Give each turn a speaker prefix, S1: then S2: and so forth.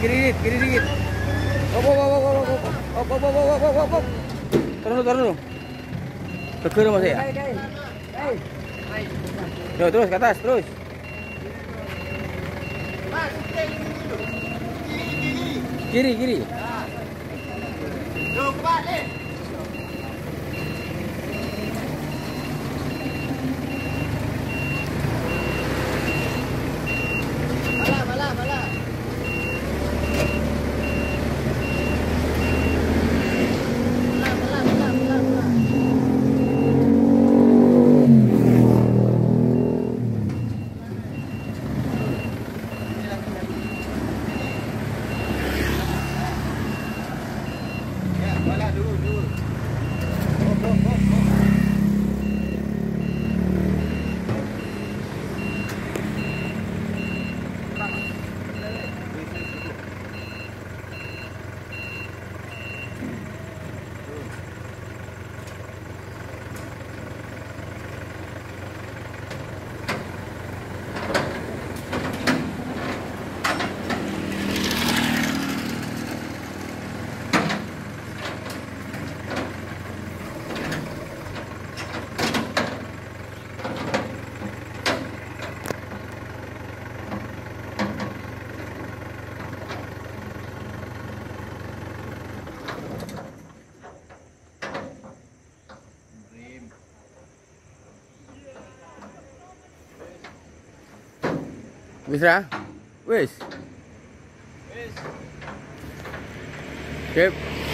S1: kiri dikit. Op. Taruh dulu. Tegur Mas ya. Yo, terus ke atas, terus. Kiri.
S2: Yo, balik. Bala. Bala dulu. Hop.
S1: Bisa? Wis. Sip.